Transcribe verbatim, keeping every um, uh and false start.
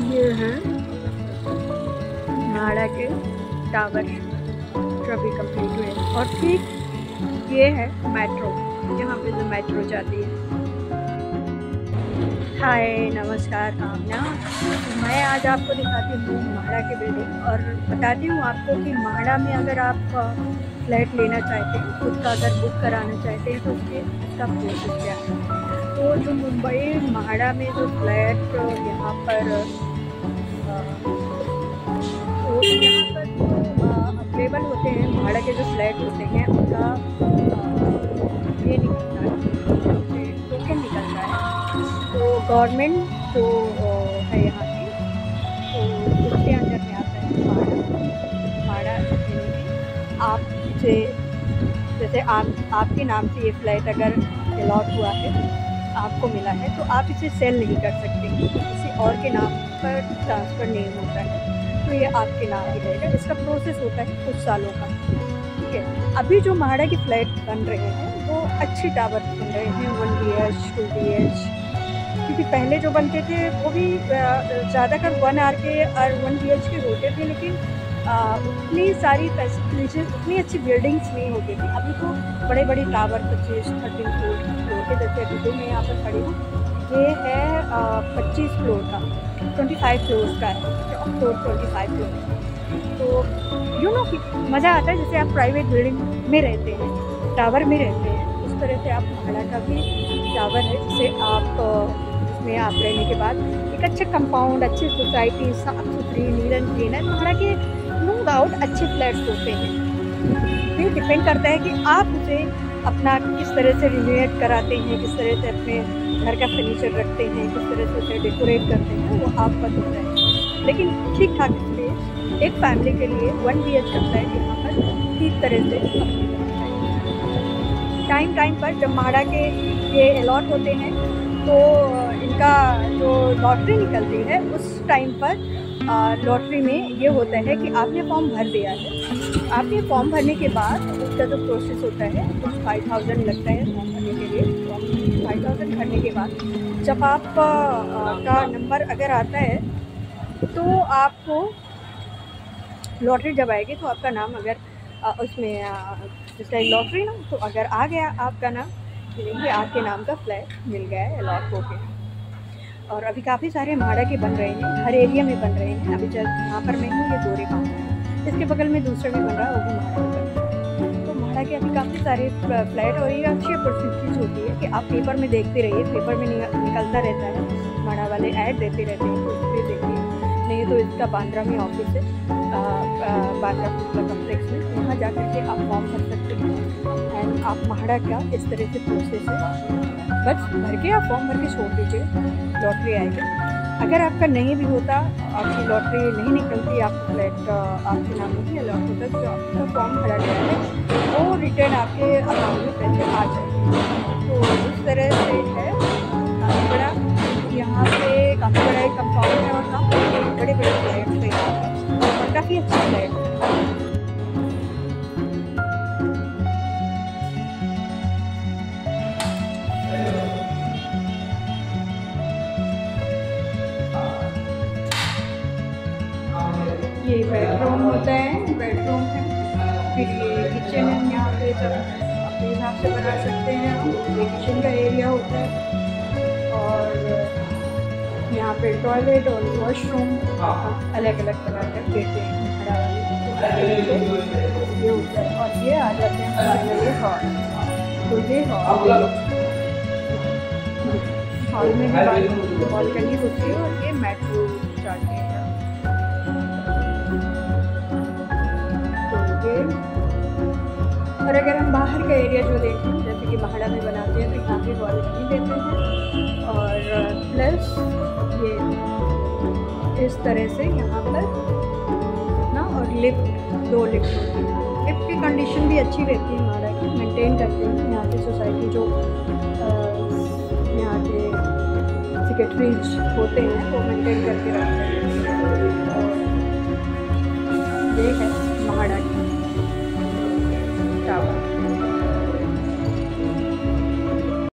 ये हैं म्हाडा के टावर जो अभी कंप्लीट हुए और ठीक ये है मेट्रो, यहाँ पे जो मेट्रो जाती है। हाय नमस्कार कामना, तो मैं आज आपको दिखाती हूँ म्हाडा की बिल्डिंग और बताती हूँ आपको कि म्हाडा में अगर आप फ्लैट लेना चाहते हैं, खुद का अगर बुक कराना चाहते हैं तो उसके उसका प्रोसेस क्या है। तो जो मुंबई म्हाडा में जो फ्लैट यहाँ पर तो यहाँ पर जो अवेलेबल होते हैं म्हाडा के जो फ्लैट होते हैं उनका ये निकलता है, टोकन निकलता है। तो गवर्नमेंट जो है यहाँ की तो उसके अंदर में आता है म्हाडा म्हाडा आप से जैसे आप आपके नाम से ये फ्लैट अगर अलॉट हुआ है, आपको मिला है, तो आप इसे सेल नहीं कर सकते, किसी और के नाम पर ट्रांसफ़र नहीं होता है, तो ये आपके नाम ही रहेगा। इसका प्रोसेस होता है कुछ सालों का, ठीक है। अभी जो म्हाडा के फ्लैट बन रहे हैं वो अच्छे टावर बन रहे हैं, one B H two B H, क्योंकि पहले जो बनते थे वो भी ज़्यादातर वन आर के और वन बी एच के होते थे, लेकिन उतनी सारी फैसिलिटीज, उतनी अच्छी बिल्डिंग्स नहीं होती थी। अभी तो बड़े बड़े टावर पच्चीस थर्टीन फ्लोर फ्लोर के, जैसे अभी जो मैं यहाँ पर खड़ी हूँ ये है पच्चीस फ्लोर का, ट्वेंटी फाइव फ्लोर का है, फ्लोर ट्वेंटी फाइव फ्लोर। तो यू नो कि मज़ा आता है, जैसे आप प्राइवेट बिल्डिंग में रहते हैं, टावर में रहते हैं, उस तरह से आप म्हाडा का भी टावर है, जिसे आप इसमें आप रहने के बाद एक अच्छे कंपाउंड, अच्छी सोसाइटी, साफ सुथरी, नीट एंड क्लीन है। म्हाडा के नो डाउट अच्छे फ्लैट्स होते हैं, ये डिपेंड करता है कि आप उसे अपना किस तरह से रिनोवेट कराते हैं, किस तरह से अपने घर का फर्नीचर रखते हैं, किस तरह से उसे डेकोरेट करते हैं, वो आप पर होता है। लेकिन ठीक ठाक स्पेस एक फैमिली के लिए वन बी एच का फ्लैट यहाँ पर ठीक तरह से टाइम टाइम पर जब म्हाडा के ये अलॉट होते हैं तो इनका जो लॉटरी निकलती है उस टाइम पर लॉटरी में ये होता है कि आपने फॉर्म भर दिया है, आपने फॉर्म भरने के बाद उसका जो प्रोसेस होता है कुछ फाइव थाउजेंड लगता है फॉर्म भरने के लिए। फाइव थाउजेंड भरने के बाद जब आपका का नंबर अगर आता है तो आपको लॉटरी जब आएगी तो आपका नाम अगर आ, उसमें जैसे लॉटरी ना, तो अगर आ गया आपका नाम, देखिए आपके नाम का फ्लैट मिल गया है, अलॉट हो गया। और अभी काफ़ी सारे म्हाडा के बन रहे हैं, हर एरिया में बन रहे हैं। अभी जब यहाँ पर मैं हूँ ये गोरे गाँव है, इसके बगल में दूसरा भी बन रहा है, वो भी म्हाडा में बन रहा है। तो म्हाडा के अभी काफ़ी सारे फ्लैट और ये अच्छी अपॉर्चुनिटीज होती है कि आप पेपर में देखते रहिए, पेपर में निकलता रहता है, म्हाडा वाले ऐड देते रहते हैं, तो उस पर देखिए। नहीं तो इसका बांद्रा में ऑफिस है, बांद्रा पुतला कम्प्लेक्स में, वहाँ जा कर के आप फॉर्म भर सकते हैं। एंड आप म्हाडा का इस तरह से प्रोसेस है, बस भर के आप फॉर्म भर के छोड़ दीजिए, लॉटरी आएगा। अगर आपका नहीं भी होता, आपकी लॉटरी नहीं निकलती, आपका फ्लैट आपके नाम नहीं अलॉट होता, तो आपका फॉर्म भरा गया है वो रिटर्न आपके अकाउंट में पैसे आ जाएंगे। तो इस तरह से है काफ़ी बड़ा, यहाँ पे काफ़ी बड़ा एक कंपाउंड है और काफ़ी बड़े बड़े फ्लैट्स हैं यहाँ पर, और काफ़ी अच्छे फ्लैट है। ये बेडरूम होता है, बेडरूम है, फिर ये किचन है, यहाँ पे जब अपने हिसाब से बना सकते हैं। ये किचन का एरिया होता है और यहाँ पे टॉयलेट और वॉशरूम अलग अलग तरह के देते हैं म्हाडा वाले, ये होता है। और ये आ जाते हैं हमारे हॉल, तो ये हॉल हॉल में भी बालकनी होती है और ये मेट्रो जाते हैं। और अगर हम बाहर का एरिया जो देखते हैं, जैसे कि म्हाडा में बनाते हैं, तो यहाँ पे बालकनी देते हैं और प्लस ये इस तरह से यहाँ पर ना, और लिफ्ट, दो लिफ्ट होती है। लिफ्ट की कंडीशन भी अच्छी रहती है म्हाडा की, मेंटेन करते हैं यहाँ की सोसाइटी, जो यहाँ के सेक्रेटरीज होते हैं वो मेंटेन करके रखते हैं। ये है म्हाडा की